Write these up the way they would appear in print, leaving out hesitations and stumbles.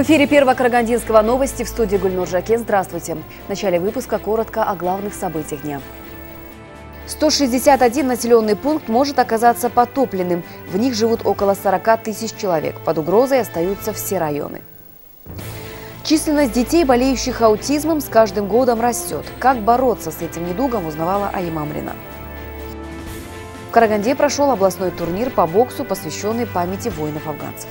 эфире Первого Карагандинского новости, в студии Гульнур Жакен. Здравствуйте. В начале выпуска коротко о главных событиях дня. 161 населенный пункт может оказаться потопленным. В них живут около 40 тысяч человек. Под угрозой остаются все районы. Численность детей, болеющих аутизмом, с каждым годом растет. Как бороться с этим недугом, узнавала Аима Амрина. В Караганде прошел областной турнир по боксу, посвященный памяти воинов-афганцев.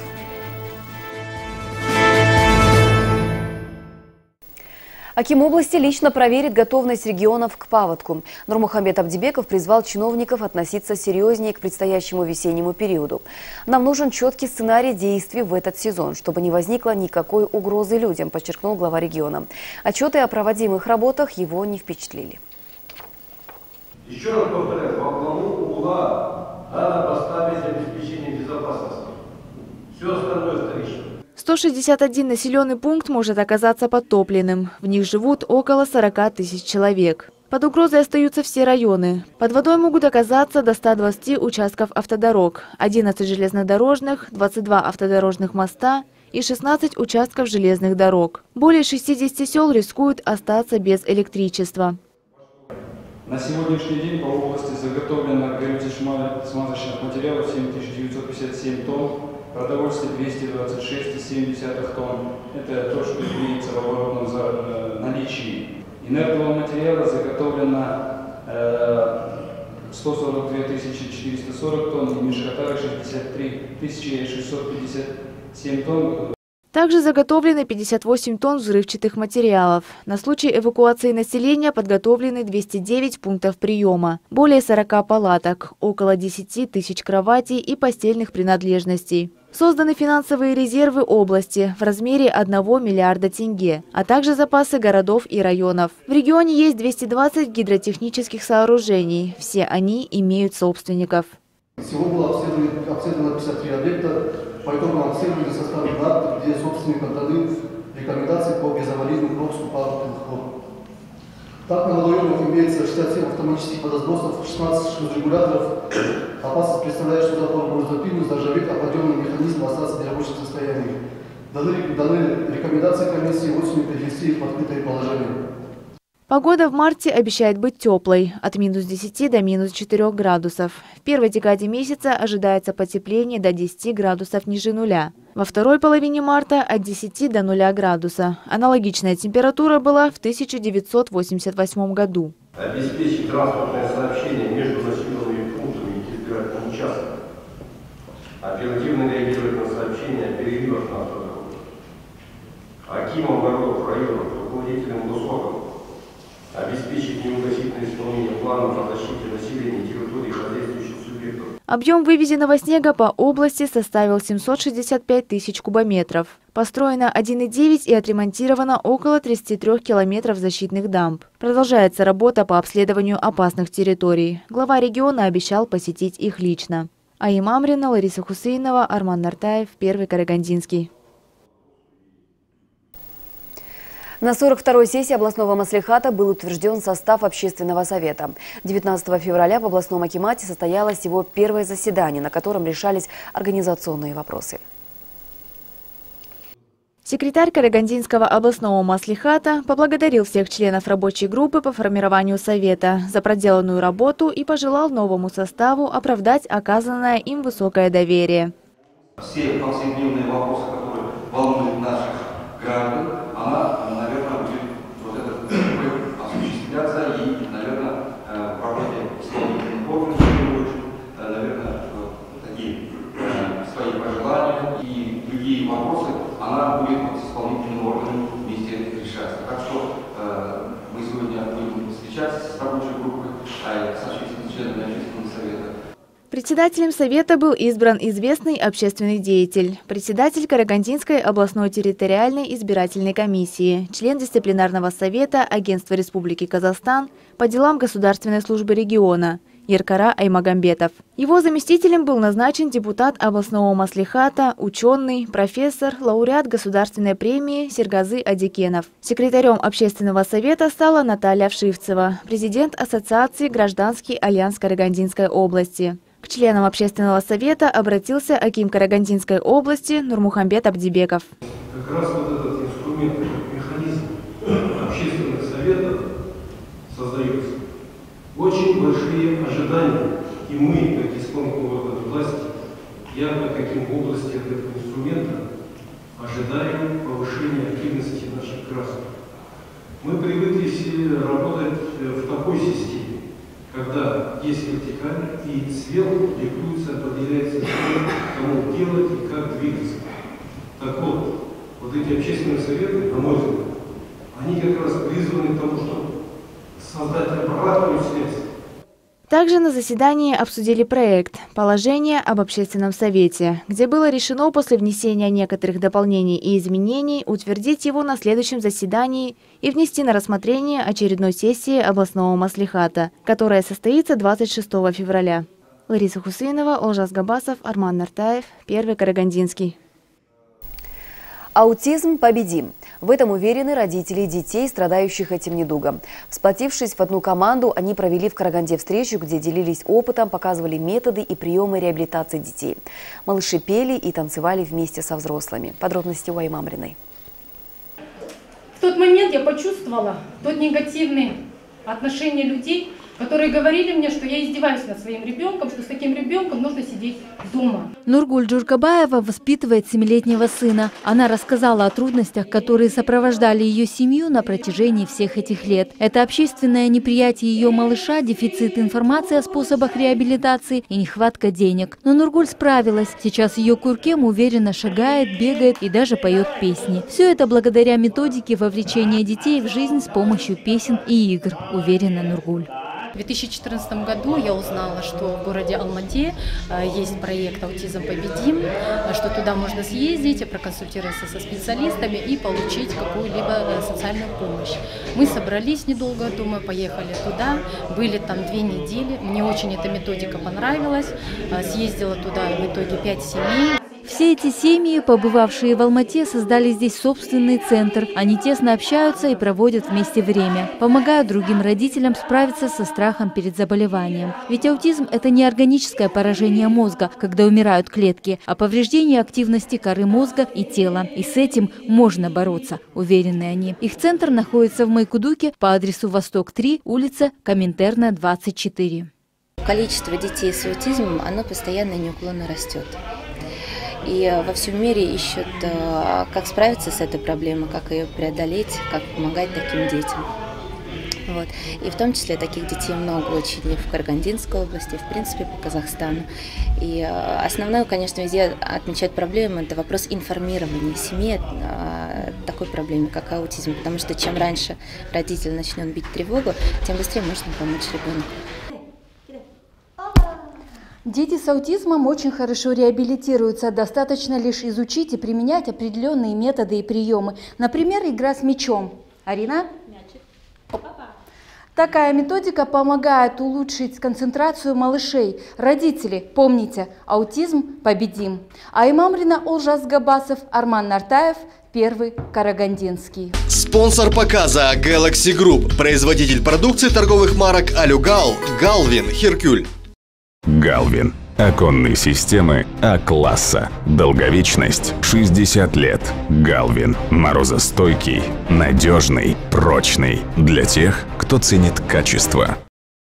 Аким области лично проверит готовность регионов к паводку. Нурмухамбет Абдибеков призвал чиновников относиться серьезнее к предстоящему весеннему периоду. Нам нужен четкий сценарий действий в этот сезон, чтобы не возникло никакой угрозы людям, подчеркнул глава региона. Отчеты о проводимых работах его не впечатлили. Еще раз повторяю, во главу угла надо поставить обеспечение безопасности. Все остальное вторично. 161 населенный пункт может оказаться подтопленным. В них живут около 40 тысяч человек. Под угрозой остаются все районы. Под водой могут оказаться до 120 участков автодорог, 11 железнодорожных, 22 автодорожных моста и 16 участков железных дорог. Более 60 сел рискуют остаться без электричества. На сегодняшний день по области заготовлено горюче-смазочных материалов 7957 тонн. Продовольствие 226,7 тонн. Это то, что имеется в оборотном наличии. Инертного материала заготовлено 142 440 тонн и мешкотары 63 657 тонн. Также заготовлены 58 тонн взрывчатых материалов. На случай эвакуации населения подготовлены 209 пунктов приема, более 40 палаток, около 10 тысяч кроватей и постельных принадлежностей. Созданы финансовые резервы области в размере 1 миллиарда тенге, а также запасы городов и районов. В регионе есть 220 гидротехнических сооружений. Все они имеют собственников. Всего было обследовано 53 объекта. По итогам обследования составлен акт, где собственникам даны рекомендации по безаварийному пропуску паводковых вод. Так, на водоемах имеется 67 автоматических водосбросов, 16 шлюзрегуляторов. Опасность представляет, что затор может запильнуть, заржаветь, а подъемный механизм остаться в нерабочем состоянии. Даны рекомендации комиссии осенью перевести их в открытое положение. Погода в марте обещает быть теплой, от минус 10 до минус 4 градусов. В первой декаде месяца ожидается потепление до 10 градусов ниже нуля. Во второй половине марта от 10 до 0 градуса. Аналогичная температура была в 1988 году. Обеспечить транспортное сообщение между населенными пунктами и избирательным участком. Оперативно реагировать на сообщения о переливах на автодорогах. Акимам городов, районов, руководителям госорганов. Обеспечить неугасительное исполнение планов по защите населения территории хозяйствующих субъектов. Объем вывезенного снега по области составил 765 тысяч кубометров. Построено 1,9 и отремонтировано около 33 километров защитных дамб. Продолжается работа по обследованию опасных территорий. Глава региона обещал посетить их лично. Аима Амрина, Лариса Хусейнова, Арман Нартаев, Первый Карагандинский. На 42-й сессии областного маслихата был утвержден состав общественного совета. 19 февраля в областном акимате состоялось его первое заседание, на котором решались организационные вопросы. Секретарь Карагандинского областного маслихата поблагодарил всех членов рабочей группы по формированию совета за проделанную работу и пожелал новому составу оправдать оказанное им высокое доверие. Все повседневные вопросы, которые волнуют наших граждан, она, наверное, будет вот этот осуществляться и, наверное, в работе исполнительных органов, наверное, такие свои пожелания и другие вопросы, она будет с исполнительными органами вместе решаться. Так что мы сегодня будем встречаться с рабочей группой, с общественными членами общественного совета. Председателем совета был избран известный общественный деятель, председатель Карагандинской областной территориальной избирательной комиссии, член дисциплинарного совета Агентства Республики Казахстан по делам государственной службы региона Еркара Аймагамбетов. Его заместителем был назначен депутат областного маслихата, ученый, профессор, лауреат государственной премии Сергазы Адикенов. Секретарем общественного совета стала Наталья Вшивцева, президент Ассоциации «Гражданский альянс Карагандинской области». К членам общественного совета обратился аким Карагандинской области Нурмухамбет Абдибеков. как раз вот этот инструмент, этот механизм общественных советов создается. Очень большие ожидания, и мы, как исполнительный орган власти, явно каким в области этого инструмента ожидаем повышения активности наших граждан. Мы привыкли работать в такой системе, когда есть вертикаль, и сверху диктуется, определяется, кому делать и как двигаться. Так вот, вот эти общественные советы, на мой взгляд, они как раз призваны к тому, чтобы создать обратную связь. Также на заседании обсудили проект «Положение об общественном совете», где было решено после внесения некоторых дополнений и изменений утвердить его на следующем заседании и внести на рассмотрение очередной сессии областного маслихата, которая состоится 26 февраля. Лариса Хусейнова, Олжас Габасов, Арман Нартаев, Первый Карагандинский. Аутизм победим. В этом уверены родители детей, страдающих этим недугом. Сплотившись в одну команду, они провели в Караганде встречу, где делились опытом, показывали методы и приемы реабилитации детей. Малыши пели и танцевали вместе со взрослыми. Подробности у Аймамриной. В тот момент я почувствовала тот негативное отношение людей, которые говорили мне, что я издеваюсь над своим ребенком, что с таким ребенком нужно сидеть дома. Нургуль Джуркабаева воспитывает 7-летнего сына. Она рассказала о трудностях, которые сопровождали ее семью на протяжении всех этих лет. Это общественное неприятие ее малыша, дефицит информации о способах реабилитации и нехватка денег. Но Нургуль справилась. Сейчас ее Куркем уверенно шагает, бегает и даже поет песни. Все это благодаря методике вовлечения детей в жизнь с помощью песен и игр, уверена Нургуль. В 2014 году я узнала, что в городе Алмате есть проект «Аутизм победим», что туда можно съездить, проконсультироваться со специалистами и получить какую-либо социальную помощь. Мы собрались, недолго думая, поехали туда, были там 2 недели. Мне очень эта методика понравилась. Съездила туда в итоге 5 семей. Все эти семьи, побывавшие в Алмате, создали здесь собственный центр. Они тесно общаются и проводят вместе время. Помогают другим родителям справиться со страхом перед заболеванием. Ведь аутизм – это не органическое поражение мозга, когда умирают клетки, а повреждение активности коры мозга и тела. И с этим можно бороться, уверены они. Их центр находится в Майкудуке по адресу Восток 3, улица Коминтерна, 24. Количество детей с аутизмом, оно постоянно и неуклонно растет. И во всем мире ищут, как справиться с этой проблемой, как ее преодолеть, как помогать таким детям. Вот. И в том числе таких детей много очень и в Карагандинской области, в принципе, по Казахстану. И основное, конечно, везде отмечают проблему, это вопрос информирования семьи о такой проблеме, как аутизм. Потому что чем раньше родитель начнет бить тревогу, тем быстрее можно помочь ребенку. Дети с аутизмом очень хорошо реабилитируются. Достаточно лишь изучить и применять определенные методы и приемы. Например, игра с мячом. Арина? Такая методика помогает улучшить концентрацию малышей. Родители, помните, аутизм победим. Аймамрина, Олжас Габасов, Арман Нартаев, Первый Карагандинский. Спонсор показа Galaxy Group, производитель продукции торговых марок Алюгал, Галвин, Херкюль. Галвин. Оконные системы А-класса. Долговечность 60 лет. Галвин. Морозостойкий, надежный, прочный. Для тех, кто ценит качество.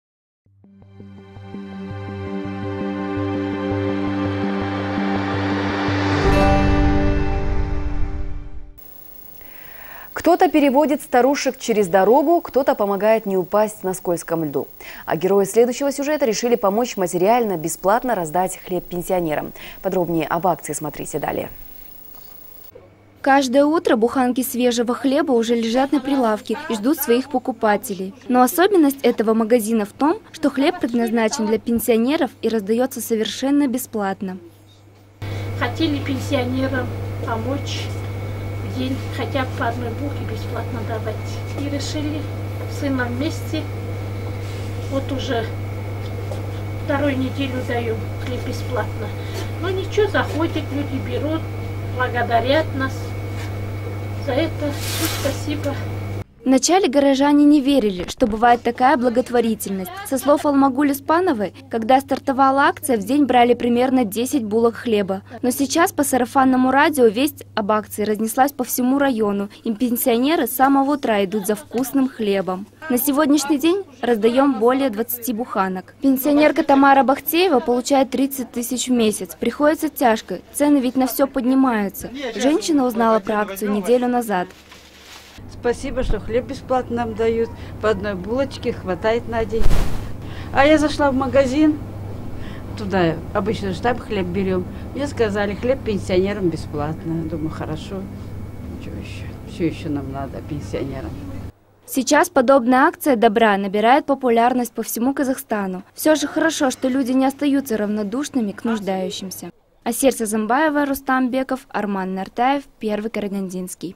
Кто-то переводит старушек через дорогу, кто-то помогает не упасть на скользком льду. А герои следующего сюжета решили помочь материально, бесплатно раздать хлеб пенсионерам. Подробнее об акции смотрите далее. Каждое утро буханки свежего хлеба уже лежат на прилавке и ждут своих покупателей. Но особенность этого магазина в том, что хлеб предназначен для пенсионеров и раздается совершенно бесплатно. Хотели пенсионерам помочь. День хотя бы по одной булке бесплатно давать. И решили с сыном вместе, вот уже 2-ю неделю даю хлеб бесплатно. Но ничего, заходят, люди берут, благодарят нас. За это спасибо. Вначале горожане не верили, что бывает такая благотворительность. Со слов Алмагуль Успановой, когда стартовала акция, в день брали примерно 10 булок хлеба. Но сейчас по сарафанному радио весть об акции разнеслась по всему району, и пенсионеры с самого утра идут за вкусным хлебом. На сегодняшний день раздаем более 20 буханок. Пенсионерка Тамара Бахтеева получает 30 тысяч в месяц. Приходится тяжко, цены ведь на все поднимаются. Женщина узнала про акцию неделю назад. Спасибо, что хлеб бесплатно нам дают. По одной булочке хватает на день. А я зашла в магазин, туда обычно же там хлеб берем. Мне сказали, хлеб пенсионерам бесплатно. Думаю, хорошо. Что еще? Все еще нам надо, пенсионерам. Сейчас подобная акция добра набирает популярность по всему Казахстану. Все же хорошо, что люди не остаются равнодушными к нуждающимся. Асер Сазамбаева, Рустам Беков, Арман Нартаев, Первый Карагандинский.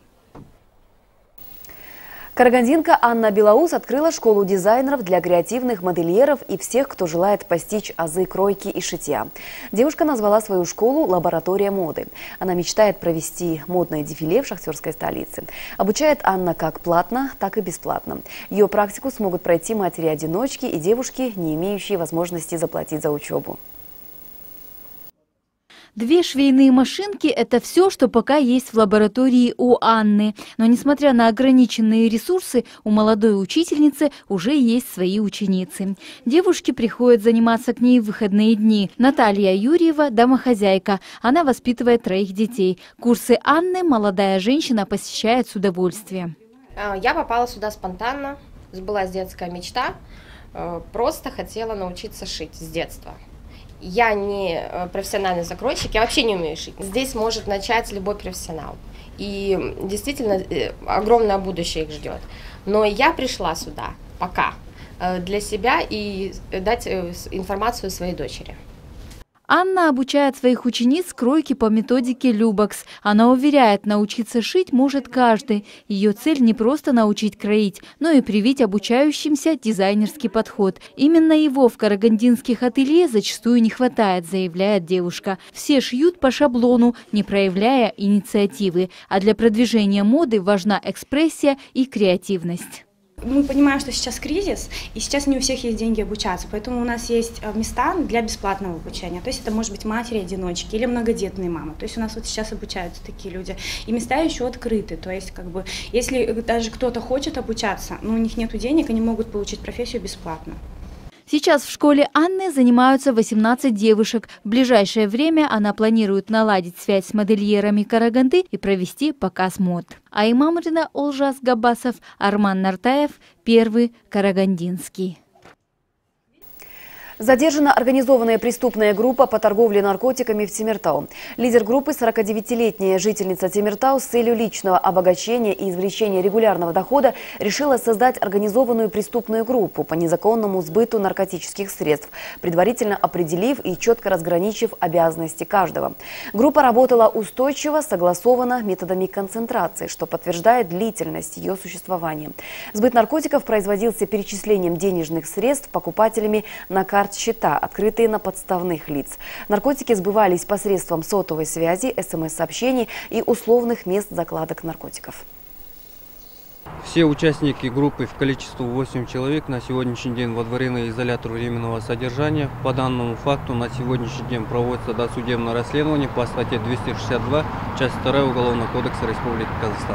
Карагандинка Анна Белоус открыла школу дизайнеров для креативных модельеров и всех, кто желает постичь азы кройки и шитья. Девушка назвала свою школу «Лаборатория моды». Она мечтает провести модное дефиле в шахтерской столице. Обучает Анна как платно, так и бесплатно. Ее практику смогут пройти матери-одиночки и девушки, не имеющие возможности заплатить за учебу. 2 швейные машинки – это все, что пока есть в лаборатории у Анны. Но несмотря на ограниченные ресурсы, у молодой учительницы уже есть свои ученицы. Девушки приходят заниматься к ней в выходные дни. Наталья Юрьева – домохозяйка. Она воспитывает 3 детей. Курсы Анны молодая женщина посещает с удовольствием. Я попала сюда спонтанно, сбылась детская мечта. Просто хотела научиться шить с детства. Я не профессиональный закройщик, я вообще не умею шить. Здесь может начать любой профессионал. И действительно огромное будущее их ждет. Но я пришла сюда пока для себя и дать информацию своей дочери. Анна обучает своих учениц кройке по методике Любокс. Она уверяет, научиться шить может каждый. Ее цель не просто научить кроить, но и привить обучающимся дизайнерский подход. Именно его в карагандинских ателье зачастую не хватает, заявляет девушка. Все шьют по шаблону, не проявляя инициативы. А для продвижения моды важна экспрессия и креативность. Мы понимаем, что сейчас кризис, и сейчас не у всех есть деньги обучаться, поэтому у нас есть места для бесплатного обучения. То есть это может быть матери-одиночки или многодетные мамы. То есть у нас вот сейчас обучаются такие люди. И места еще открыты. То есть как бы, если даже кто-то хочет обучаться, но у них нет денег, они могут получить профессию бесплатно. Сейчас в школе Анны занимаются 18 девушек. В ближайшее время она планирует наладить связь с модельерами Караганды и провести показ мод. Аймамрина Олжас Габасов, Арман Нартаев, Первый Карагандинский. Задержана организованная преступная группа по торговле наркотиками в Темиртау. Лидер группы – 49-летняя жительница Темиртау с целью личного обогащения и извлечения регулярного дохода решила создать организованную преступную группу по незаконному сбыту наркотических средств, предварительно определив и четко разграничив обязанности каждого. Группа работала устойчиво, согласованно методами концентрации, что подтверждает длительность ее существования. Сбыт наркотиков производился перечислением денежных средств покупателями на карт-счета, открытые на подставных лиц. Наркотики сбывались посредством сотовой связи, СМС-сообщений и условных мест закладок наркотиков. Все участники группы в количестве 8 человек на сегодняшний день водворены изолятору временного содержания. По данному факту на сегодняшний день проводится досудебное расследование по статье 262, часть 2 Уголовного кодекса Республики Казахстан.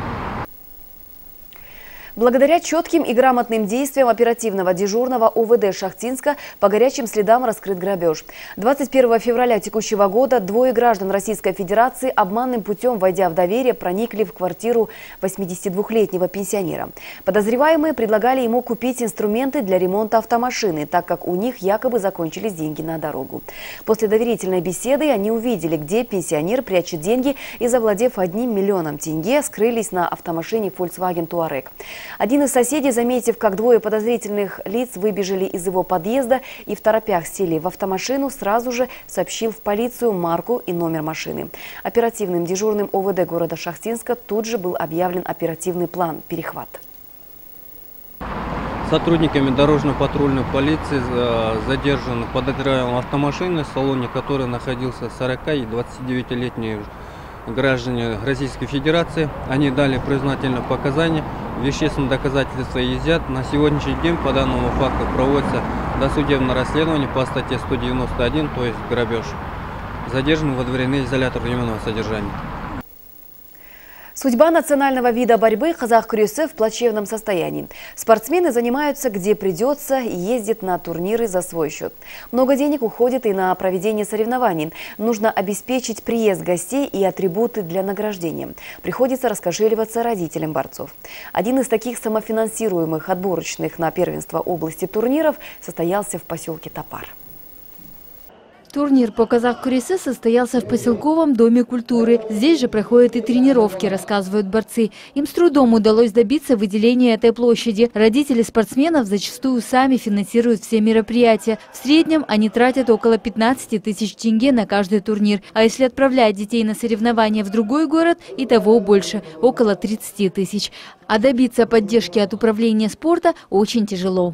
Благодаря четким и грамотным действиям оперативного дежурного УВД Шахтинска по горячим следам раскрыт грабеж. 21 февраля текущего года 2 граждан Российской Федерации обманным путем, войдя в доверие, проникли в квартиру 82-летнего пенсионера. Подозреваемые предлагали ему купить инструменты для ремонта автомашины, так как у них якобы закончились деньги на дорогу. После доверительной беседы они увидели, где пенсионер прячет деньги, и, завладев 1 миллионом тенге, скрылись на автомашине Volkswagen Touareg. Один из соседей, заметив, как 2 подозрительных лиц выбежали из его подъезда и в торопях сели в автомашину, сразу же сообщил в полицию марку и номер машины. Оперативным дежурным ОВД города Шахтинска тут же был объявлен оперативный план «Перехват». Сотрудниками дорожно-патрульной полиции задержаны подозреваемые автомашины, в салоне которой находился 40 и 29-летние граждане Российской Федерации. Они дали признательные показания вещественные доказательства изъят. На сегодняшний день по данному факту проводится досудебное расследование по статье 191, то есть грабеж. Задержаны во дворе изолятор временного содержания. Судьба национального вида борьбы казах күресі в плачевном состоянии. Спортсмены занимаются где придется и ездят на турниры за свой счет. Много денег уходит и на проведение соревнований. Нужно обеспечить приезд гостей и атрибуты для награждения. Приходится раскошеливаться родителям борцов. Один из таких самофинансируемых отборочных на первенство области турниров состоялся в поселке Топар. Турнир по казах-күресі состоялся в поселковом доме культуры. Здесь же проходят и тренировки, рассказывают борцы. Им с трудом удалось добиться выделения этой площади. Родители спортсменов зачастую сами финансируют все мероприятия. В среднем они тратят около 15 тысяч тенге на каждый турнир. А если отправлять детей на соревнования в другой город, и того больше – около 30 тысяч. А добиться поддержки от управления спорта очень тяжело.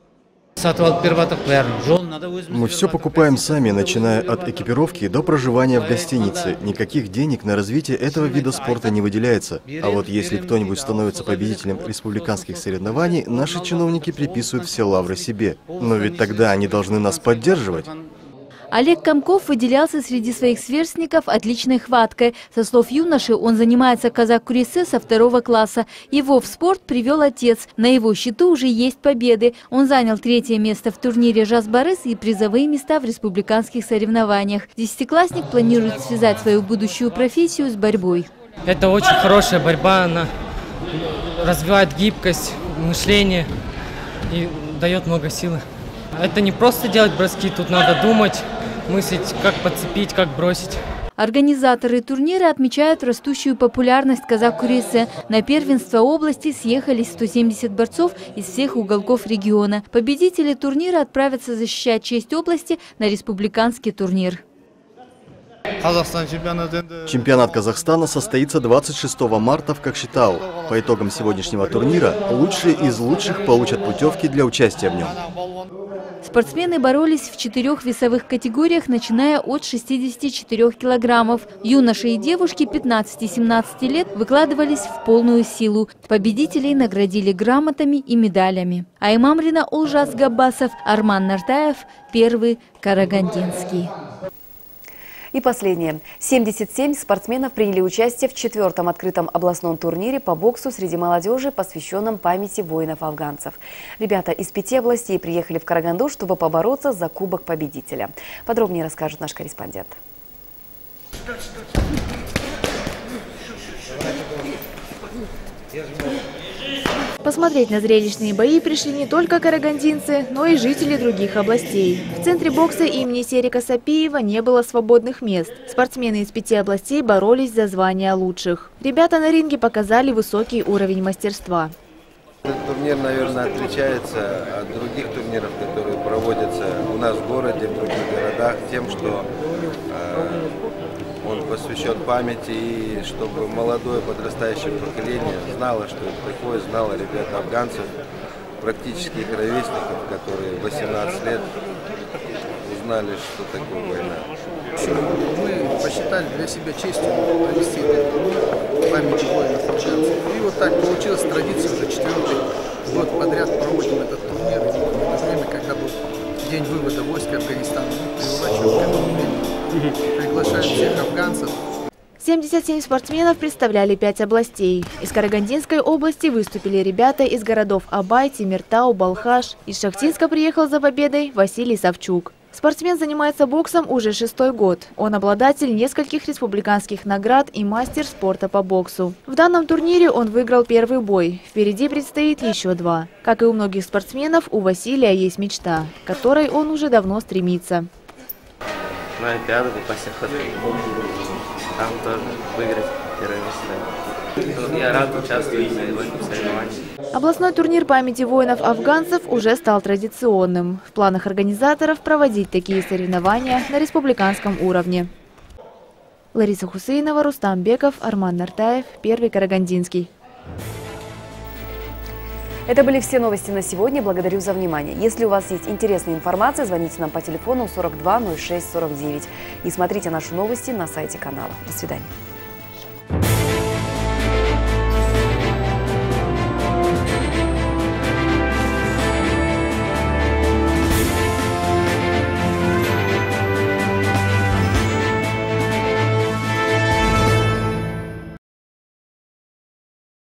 Мы все покупаем сами, начиная от экипировки до проживания в гостинице. Никаких денег на развитие этого вида спорта не выделяется. А вот если кто-нибудь становится победителем республиканских соревнований, наши чиновники приписывают все лавры себе. Но ведь тогда они должны нас поддерживать. Олег Комков выделялся среди своих сверстников отличной хваткой. Со слов юноши, он занимается казах-күресі со 2 класса. Его в спорт привел отец. На его счету уже есть победы. Он занял 3-е место в турнире «Жас-Барыс» и призовые места в республиканских соревнованиях. Десятиклассник планирует связать свою будущую профессию с борьбой. Это очень хорошая борьба. Она развивает гибкость, мышление и дает много силы. Это не просто делать броски, тут надо думать, мыслить, как подцепить, как бросить. Организаторы турнира отмечают растущую популярность казах-күресі. На первенство области съехались 170 борцов из всех уголков региона. Победители турнира отправятся защищать честь области на республиканский турнир. Чемпионат Казахстана состоится 26 марта в Кокшетау. По итогам сегодняшнего турнира лучшие из лучших получат путевки для участия в нем. Спортсмены боролись в 4 весовых категориях, начиная от 64 килограммов. Юноши и девушки 15-17 лет выкладывались в полную силу. Победителей наградили грамотами и медалями. Аймамрина Олжас Габбасов, Арман Нартаев, Первый Карагандинский. И последнее. 77 спортсменов приняли участие в 4-м открытом областном турнире по боксу среди молодежи, посвященном памяти воинов-афганцев. Ребята из 5 областей приехали в Караганду, чтобы побороться за Кубок победителя. Подробнее расскажет наш корреспондент. Посмотреть на зрелищные бои пришли не только карагандинцы, но и жители других областей. В центре бокса имени Серика Сапиева не было свободных мест. Спортсмены из 5 областей боролись за звание лучших. Ребята на ринге показали высокий уровень мастерства. Этот турнир, наверное, отличается от других турниров, которые проводятся у нас в городе, в других городах, тем, что он посвящен памяти, и чтобы молодое подрастающее поколение знало, что это такое, знало ребят афганцев, практически их ровесников, которые 18 лет узнали, что такое война. Мы посчитали для себя честью провести память воинов афганцев. И вот так получилась традиция, уже 4-й год подряд проводим этот турнир. И в это время, когда был день вывода войск Афганистана, мы приурачиваем к этому времени. Приглашаем всех афганцев. 77 спортсменов представляли 5 областей. Из Карагандинской области выступили ребята из городов Абай, Тимиртау, Балхаш. Из Шахтинска приехал за победой Василий Савчук. Спортсмен занимается боксом уже 6-й год. Он обладатель нескольких республиканских наград и мастер спорта по боксу. В данном турнире он выиграл первый бой. Впереди предстоит еще 2. Как и у многих спортсменов, у Василия есть мечта, к которой он уже давно стремится. На Олимпиаду попасть в охоту. Там тоже выиграть первое место. Я рад участвовать в этом соревновании. Областной турнир памяти воинов-афганцев уже стал традиционным. В планах организаторов проводить такие соревнования на республиканском уровне. Лариса Хусейнова, Рустам Беков, Арман Нартаев, Первый Карагандинский. Это были все новости на сегодня. Благодарю за внимание. Если у вас есть интересная информация, звоните нам по телефону 42 06 49 и смотрите наши новости на сайте канала. До свидания.